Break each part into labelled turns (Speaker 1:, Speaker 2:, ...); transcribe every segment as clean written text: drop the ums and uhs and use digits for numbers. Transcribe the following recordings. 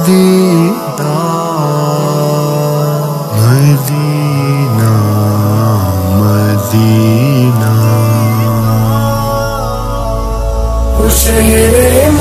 Speaker 1: مدینہ مدینہ مدینہ
Speaker 2: شہر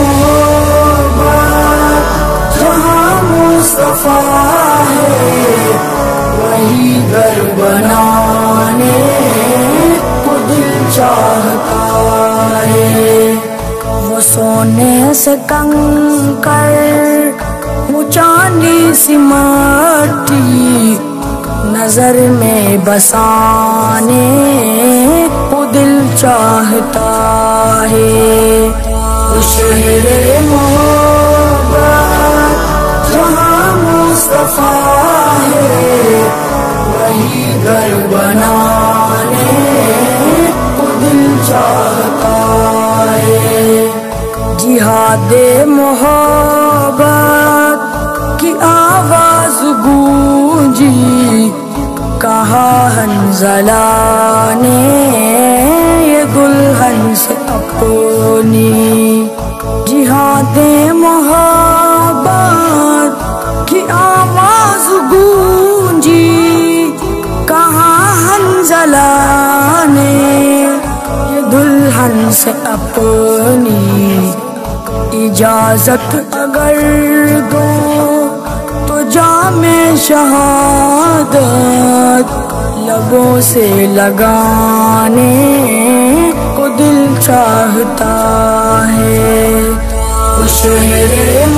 Speaker 2: محبت جہاں مصطفیٰ ہے وہی گھر بنانے کو دل چاہتا ہے۔ وہ سونے سے کنکر وہ چاندی سی مٹی نظر میں بسانے کو دل چاہتا ہے۔ شہر محبت جہاں مصطفیٰ ہے وہی گھر بنانے کو دل چاہتا ہے۔ جہاد محبت کی آواز گونجی کہا حنظلہ نے یہ دلہن سے اپنی۔ جہاد محبت کی آواز گونجی کہا حنظلہ نے یہ دلہن سے اپنی۔ اجازت اگر دو تو جام شہادت لبوں سے لگانے کو دل چاہتا ہے۔ شہر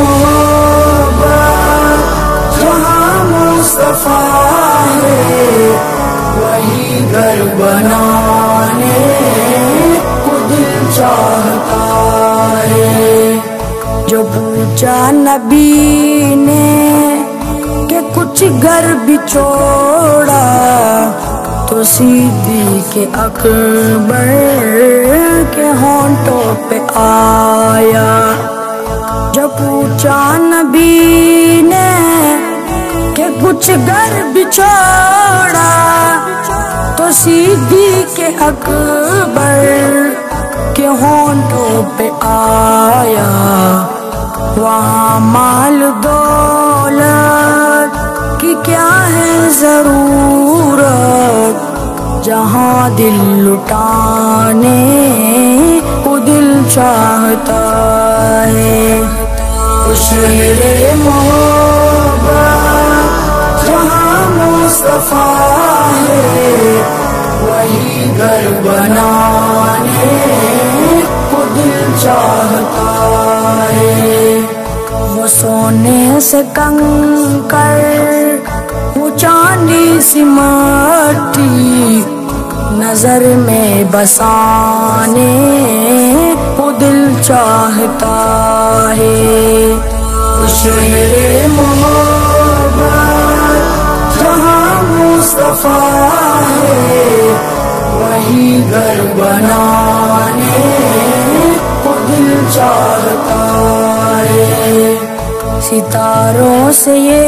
Speaker 2: محبت جہاں مصطفیٰ ہے وہی گھر بنانے کو دل چاہتا ہے۔ جو پوچھا نبی نے کہ کچھ گھر بھی چھوڑا تو صدیق اکبر کے ہونٹوں پہ آیا۔ جو پوچھا نبی نے کہ کچھ گھر بھی چھوڑا تو صدیق اکبر کے ہونٹوں پہ آیا۔ وہاں مال دولت کی کیا ہے ضرورت جہاں دل لٹانے کو دل چاہتا ہے۔ شہر محبت جہاں مصطفیٰ ہے وہی گھر بنانے کو دل چاہتا ہے۔ وہ سونے سے کنکر وہ چاندی سی مٹی نظر میں بسانے کو دل چاہتا ہے۔ شہر محبت جہاں مصطفیٰ ہے وہی گھر بنانے کو دل چاہتا ہے۔ ستاروں سے یہ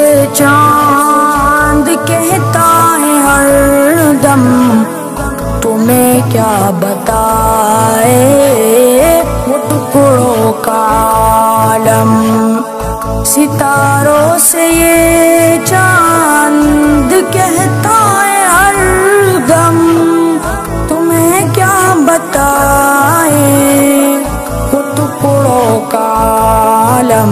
Speaker 2: چاند کہتا ہے ہر دم تمہیں کیا بتائے وہ ٹکڑوں کا عالم۔ ستاروں سے یہ چاند کہتا ہے ہر دم تمہیں کیا بتائے وہ ٹکڑوں کا عالم۔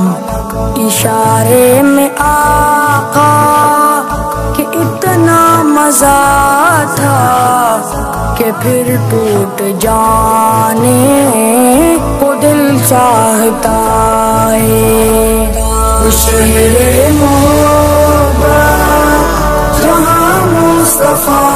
Speaker 2: اشارے میں آقا کہ اتنا مزہ تھا کہ پھر ٹوٹ جانے کو دل چاہتا ہے۔ شہر محبت جہاں مصطفیٰ